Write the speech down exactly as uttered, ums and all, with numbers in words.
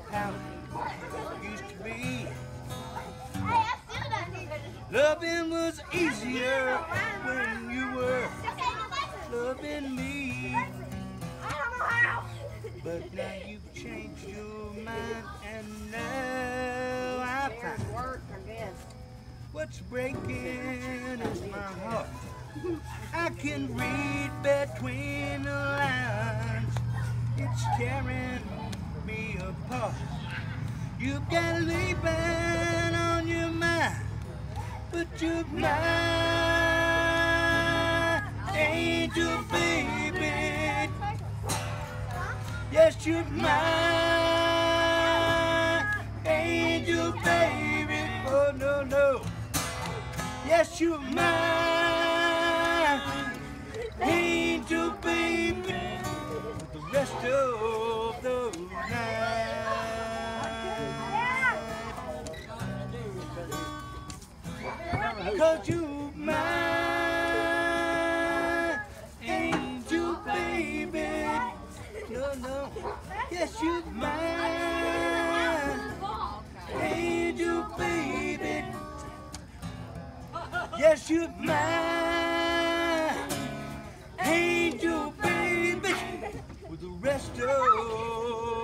how it used to be. Loving was easier when you were loving me. But now you've changed your mind, and now I find what's breaking is my heart. I can read between the lines. It's tearing me apart. You've got leaving on your mind, but you're my angel baby. Yes, you're my angel baby. Oh no no. Yes, you're my angel baby. For the rest of the night. Cause you my angel baby. No, no. Yes, you my angel baby. Yes, you my angel baby. With the rest of